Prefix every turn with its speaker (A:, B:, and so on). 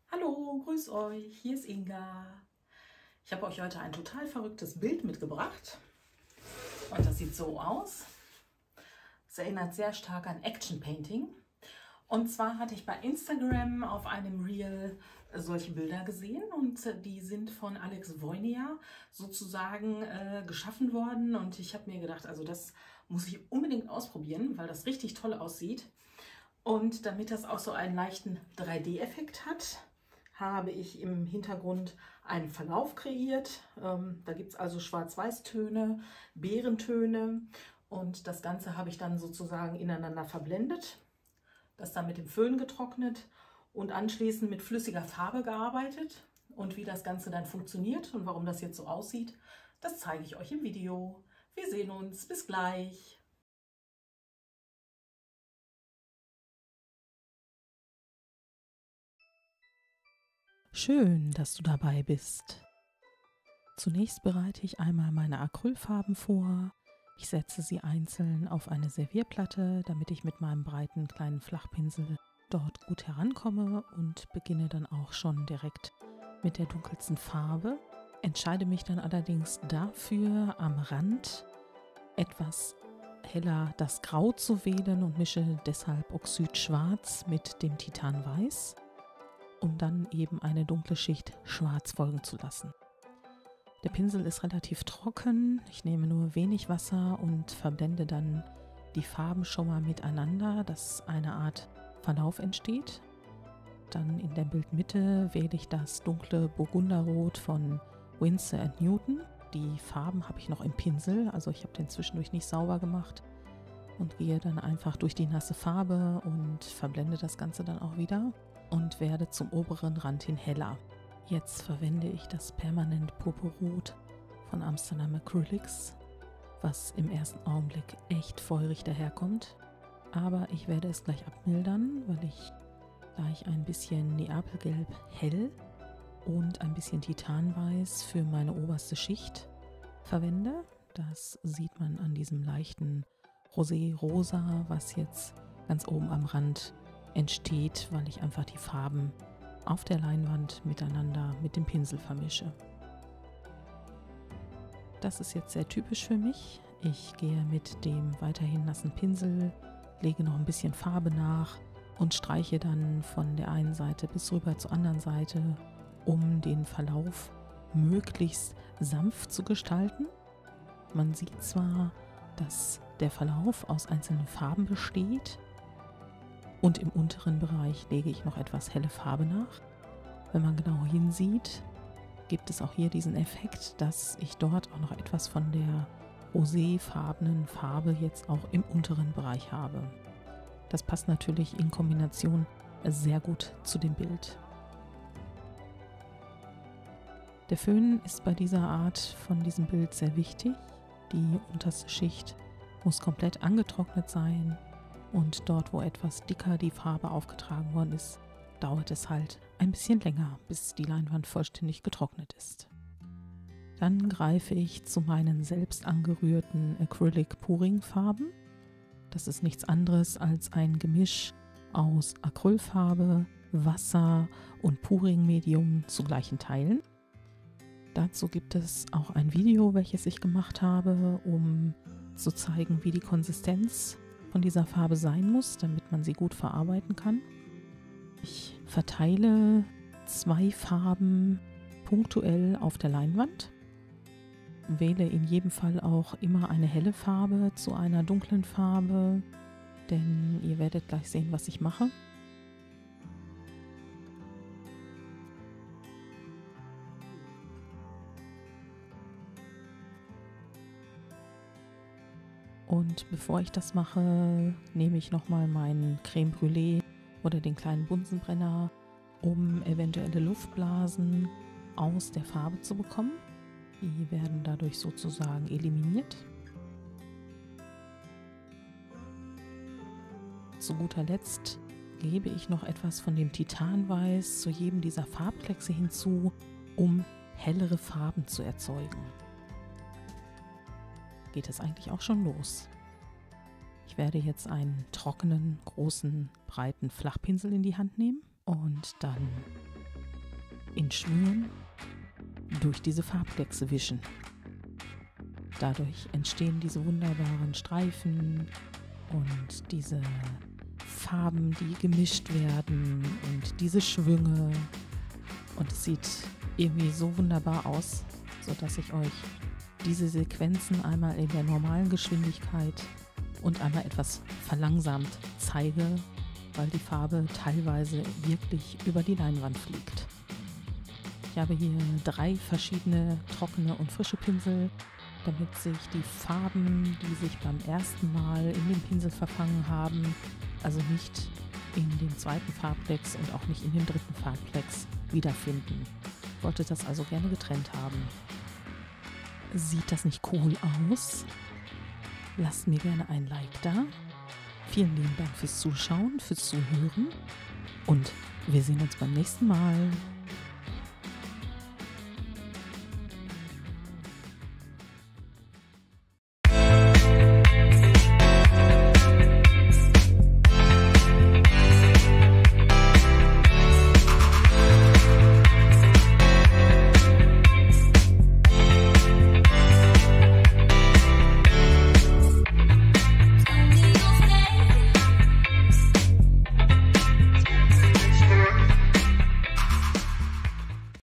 A: Hallo, grüß euch, hier ist Inga. Ich habe euch heute ein total verrücktes Bild mitgebracht und das sieht so aus. Es erinnert sehr stark an Action Painting. Und zwar hatte ich bei Instagram auf einem Reel solche Bilder gesehen und die sind von Alex Wojnia sozusagen geschaffen worden. Und ich habe mir gedacht, also das muss ich unbedingt ausprobieren, weil das richtig toll aussieht. Und damit das auch so einen leichten 3D-Effekt hat, habe ich im Hintergrund einen Verlauf kreiert. Da gibt es also Schwarz-Weiß-Töne, Beerentöne und das Ganze habe ich dann sozusagen ineinander verblendet. Das dann mit dem Föhn getrocknet und anschließend mit flüssiger Farbe gearbeitet. Und wie das Ganze dann funktioniert und warum das jetzt so aussieht, das zeige ich euch im Video. Wir sehen uns, bis gleich.
B: Schön, dass du dabei bist. Zunächst bereite ich einmal meine Acrylfarben vor. Ich setze sie einzeln auf eine Servierplatte, damit ich mit meinem breiten kleinen Flachpinsel dort gut herankomme und beginne dann auch schon direkt mit der dunkelsten Farbe. Entscheide mich dann allerdings dafür, am Rand etwas heller das Grau zu wählen und mische deshalb Oxidschwarz mit dem Titanweiß, um dann eben eine dunkle Schicht Schwarz folgen zu lassen. Der Pinsel ist relativ trocken, ich nehme nur wenig Wasser und verblende dann die Farben schon mal miteinander, dass eine Art Verlauf entsteht. Dann in der Bildmitte wähle ich das dunkle Burgunderrot von Winsor & Newton. Die Farben habe ich noch im Pinsel, also ich habe den zwischendurch nicht sauber gemacht und gehe dann einfach durch die nasse Farbe und verblende das Ganze dann auch wieder und werde zum oberen Rand hin heller. Jetzt verwende ich das Permanent Purpurrot von Amsterdam Acrylics, was im ersten Augenblick echt feurig daherkommt. Aber ich werde es gleich abmildern, weil ich gleich ein bisschen Neapelgelb hell und ein bisschen Titanweiß für meine oberste Schicht verwende. Das sieht man an diesem leichten Rosé-Rosa, was jetzt ganz oben am Rand entsteht, weil ich einfach die Farben auf der Leinwand miteinander mit dem Pinsel vermische. Das ist jetzt sehr typisch für mich. Ich gehe mit dem weiterhin nassen Pinsel, lege noch ein bisschen Farbe nach und streiche dann von der einen Seite bis rüber zur anderen Seite, um den Verlauf möglichst sanft zu gestalten. Man sieht zwar, dass der Verlauf aus einzelnen Farben besteht, und im unteren Bereich lege ich noch etwas helle Farbe nach. Wenn man genau hinsieht, gibt es auch hier diesen Effekt, dass ich dort auch noch etwas von der roséfarbenen Farbe jetzt auch im unteren Bereich habe. Das passt natürlich in Kombination sehr gut zu dem Bild. Der Föhn ist bei dieser Art von diesem Bild sehr wichtig. Die unterste Schicht muss komplett angetrocknet sein. Und dort, wo etwas dicker die Farbe aufgetragen worden ist, dauert es halt ein bisschen länger, bis die Leinwand vollständig getrocknet ist. Dann greife ich zu meinen selbst angerührten Acrylic Pouring Farben. Das ist nichts anderes als ein Gemisch aus Acrylfarbe, Wasser und Pouring Medium zu gleichen Teilen. Dazu gibt es auch ein Video, welches ich gemacht habe, um zu zeigen, wie die Konsistenz von dieser Farbe sein muss, damit man sie gut verarbeiten kann. Ich verteile 2 Farben punktuell auf der Leinwand, wähle in jedem Fall auch immer eine helle Farbe zu einer dunklen Farbe, denn ihr werdet gleich sehen, was ich mache. Und bevor ich das mache, nehme ich nochmal meinen Creme Brûlée oder den kleinen Bunsenbrenner, um eventuelle Luftblasen aus der Farbe zu bekommen. Die werden dadurch sozusagen eliminiert. Zu guter Letzt gebe ich noch etwas von dem Titanweiß zu jedem dieser Farbkleckse hinzu, um hellere Farben zu erzeugen. Geht es eigentlich auch schon los. Ich werde jetzt einen trockenen, großen, breiten Flachpinsel in die Hand nehmen und dann in Schwüngen durch diese Farbkleckse wischen. Dadurch entstehen diese wunderbaren Streifen und diese Farben, die gemischt werden und diese Schwünge. Und es sieht irgendwie so wunderbar aus, sodass ich euch diese Sequenzen einmal in der normalen Geschwindigkeit und einmal etwas verlangsamt zeige, weil die Farbe teilweise wirklich über die Leinwand fliegt. Ich habe hier 3 verschiedene trockene und frische Pinsel, damit sich die Farben, die sich beim ersten Mal in den Pinsel verfangen haben, also nicht in dem zweiten Farbklecks und auch nicht in dem dritten Farbklecks wiederfinden. Ich wollte das also gerne getrennt haben. Sieht das nicht cool aus? Lasst mir gerne ein Like da. Vielen lieben Dank fürs Zuschauen, fürs Zuhören und wir sehen uns beim nächsten Mal.